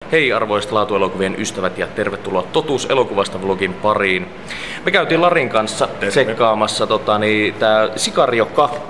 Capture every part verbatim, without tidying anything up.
Hei arvoisat laatuelokuvien ystävät ja tervetuloa Totuus elokuvasta vlogin pariin. Me käytiin Larin kanssa tsekkaamassa tota, niin, tää Sicario kaksi.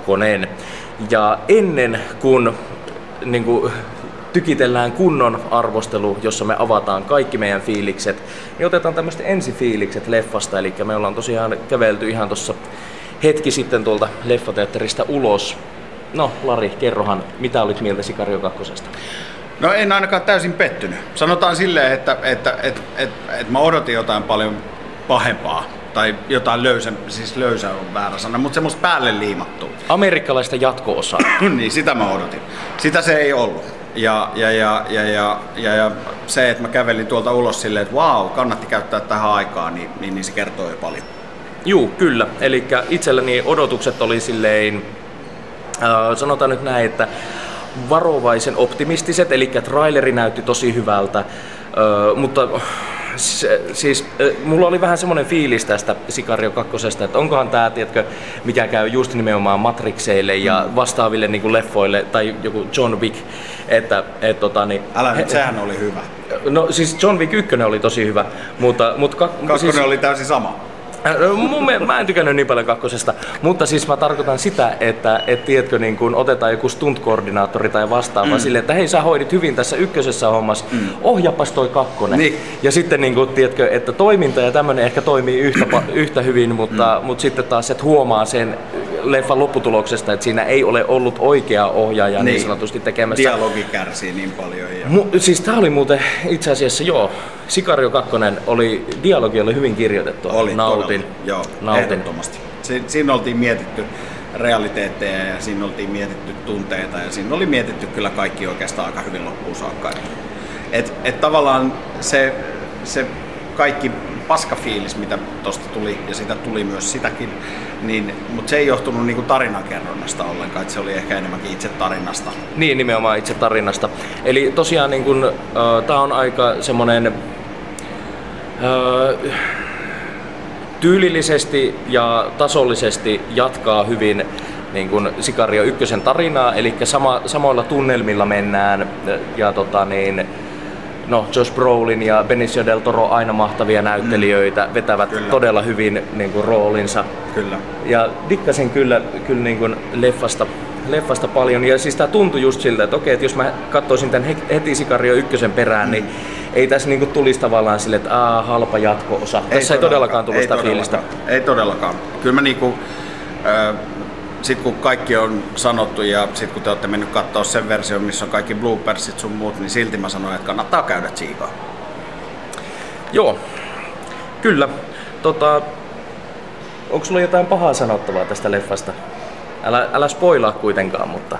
Ja ennen kuin niin kuin, tykitellään kunnon arvostelu, jossa me avataan kaikki meidän fiilikset, niin otetaan tämmöiset ensifiilikset leffasta. Eli me ollaan tosiaan kävelty ihan tossa hetki sitten tuolta leffateatterista ulos. No Lari, kerrohan, mitä olit mieltä Sicario kaksi? No en ainakaan täysin pettynyt. Sanotaan silleen, että, että, että, että, että mä odotin jotain paljon pahempaa. Tai jotain löysä, siis löysä on väärä sana, mutta semmoista päälle liimattua. Amerikkalaista jatko-osaa. Niin, sitä mä odotin. Sitä se ei ollut. Ja, ja, ja, ja, ja, ja, ja se, että mä kävelin tuolta ulos silleen, että vau, kannatti käyttää tähän aikaan, niin, niin, niin se kertoo jo paljon. Juu, kyllä. Eli itselläni odotukset oli silleen, äh, sanotaan nyt näin, että varovaisen optimistiset, eli traileri näytti tosi hyvältä, äh, mutta se, siis äh, mulla oli vähän semmoinen fiilis tästä Sicario kaksi, että onkohan tää, tiedätkö, mikä käy just nimenomaan Matrixeille ja vastaaville niin kuin leffoille, tai joku John Wick, että et, tota, niin, älä nyt, sehän oli hyvä. No siis John Wick yksi oli tosi hyvä, mutta... mutta kak, Kakkonen siis, oli täysin sama. Mun, mä en tykännyt niin paljon kakkosesta, mutta siis mä tarkoitan sitä, että et, tiedätkö, niin kun otetaan joku stunt-koordinaattori tai vastaava mm. silleen, että hei, sä hoidit hyvin tässä ykkösessä hommassa, mm. ohjapas toi kakkonen. Niin. Ja sitten niin kun, tiedätkö, että toiminta ja tämmönen ehkä toimii yhtä, yhtä hyvin, mutta, mm. mutta sitten taas et huomaa sen leffan lopputuloksesta, että siinä ei ole ollut oikea ohjaaja niin, niin sanotusti tekemässä. Dialogi kärsii niin paljon. Ja... Mu, siis tää oli muuten itse asiassa joo, Sicario kaksi oli, dialogi oli hyvin kirjoitettu. Oli, Nautin. Joo, Nautin. ehdottomasti. Si- siinä oltiin mietitty realiteetteja ja siinä oltiin mietitty tunteita ja siinä oli mietitty kyllä kaikki oikeastaan aika hyvin loppuun saakka. Et, et tavallaan se, se kaikki paskafiilis, mitä tosta tuli, ja sitä tuli myös sitäkin, niin, mutta se ei johtunut niinku tarinankerronnasta ollenkaan, että se oli ehkä enemmänkin itse tarinasta. Niin, nimenomaan itse tarinasta. Eli tosiaan niin kun, äh, tää on aika semmonen äh, tyylillisesti ja tasollisesti jatkaa hyvin niin kuin Sicario ykkösen tarinaa, eli sama, samoilla tunnelmilla mennään ja tota niin, no, Josh Brolin ja Benicio del Toro aina mahtavia näyttelijöitä, mm. vetävät kyllä. todella hyvin niin kuin, roolinsa. Kyllä. Ja dikkasin kyllä, kyllä niin kuin leffasta, leffasta paljon ja siis tää tuntui just siltä, että okei, että jos mä katsoisin tän heti Sicario ykkösen perään, mm. niin ei tässä niinku tulisi tavallaan sille, että aah, halpa jatko-osa. Ei tässä ei todellakaan tullut sitä fiilistä. Ei todellakaan. Kyllä mä niinku, äh, sit kun kaikki on sanottu ja sit kun te olette mennyt katsoa sen version, missä on kaikki bloopersit sun muut, niin silti mä sanoin, että kannattaa käydä tsiikaa. Joo, kyllä. Tota, onko sulla jotain pahaa sanottavaa tästä leffasta? Älä, älä spoilaa kuitenkaan, mutta...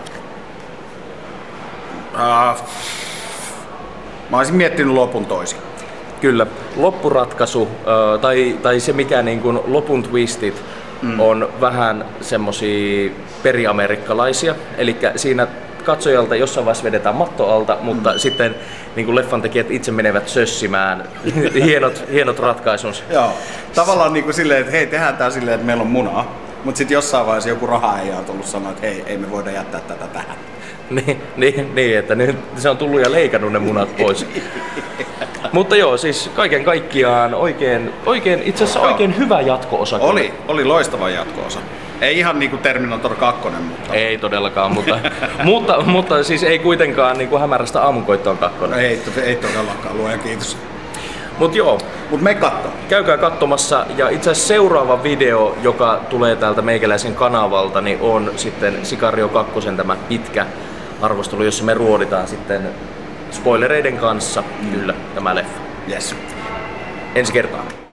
Uh, Mä olisin miettinyt lopun toisin. Kyllä. Loppuratkaisu, tai, tai se mikä niin kuin lopun twistit, mm. on vähän semmosia periamerikkalaisia. Eli siinä katsojalta jossain vaiheessa vedetään matto alta, mutta mm. sitten niin kuin leffantekijät itse menevät sössimään hienot, hienot ratkaisunsa. Joo. Tavallaan niin kuin silleen, että hei, tehdään tää silleen, että meillä on munaa. Mutta sitten jossain vaiheessa joku raha ei ole tullut sanoa, että hei, ei me voida jättää tätä tähän. Niin, niin, niin, että nyt se on tullut ja leikannut ne munat pois. Mutta joo, siis kaiken kaikkiaan oikein, oikein itse asiassa oikein hyvä jatko-osa. Oli, oli loistava jatko-osa. Ei ihan niinku Terminator kaksi, mutta... Ei todellakaan, mutta, mutta, mutta siis ei kuitenkaan niinku hämärästä aamunkoittoon kakkonen. Ei, ei todellakaan, luojan kiitos. Mut joo. Mut me katso. Käykää katsomassa ja itse asiassa seuraava video, joka tulee täältä meikäläisen kanavalta, niin on sitten Sicario kaksi tämä pitkä arvostelu, jossa me ruoditaan sitten spoilereiden kanssa mm. kyllä tämä leffa. Yes. Ensi kertaa.